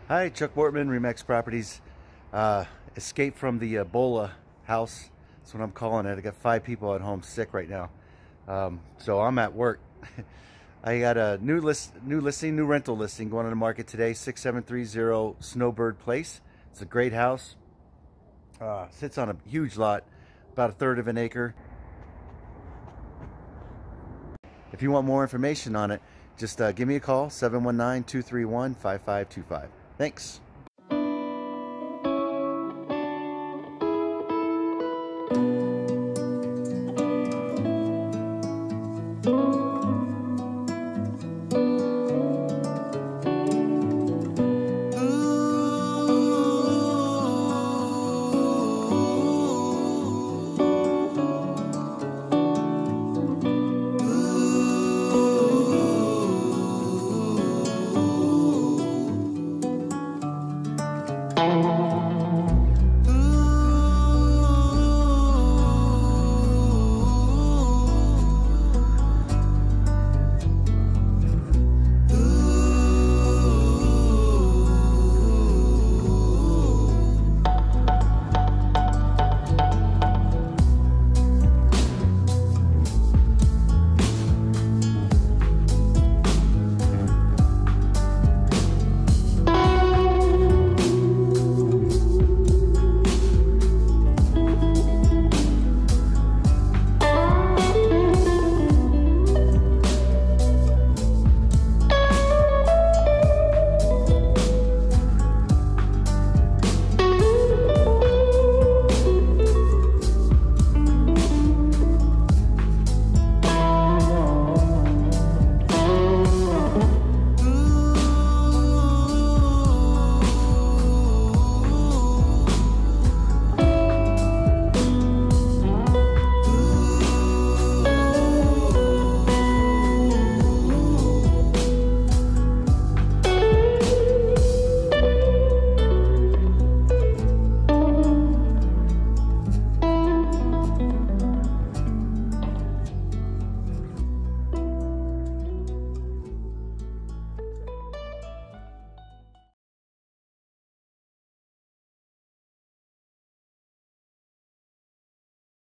Hi, Chuck Wartman, REMAX Properties. Escape from the Ebola house. That's what I'm calling it. I got 5 people at home sick right now. So I'm at work. I got a new rental listing going on the market today, 6730 Snowbird Place. It's a great house. Sits on a huge lot, about 1/3 of an acre. If you want more information on it, just give me a call, 719-231-5525. Thanks. Thank you.